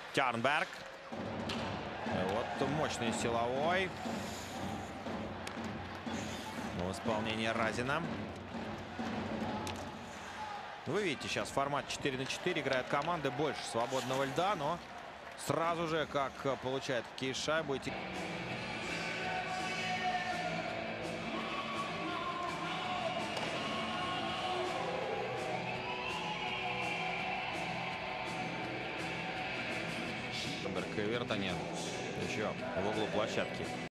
Тярнберг. Вот мощный силовой. В исполнении Разина. Вы видите, сейчас формат 4 на 4. Играют команды, больше свободного льда, но сразу же, как получает какие шайбы. Вертонен еще в углу площадки.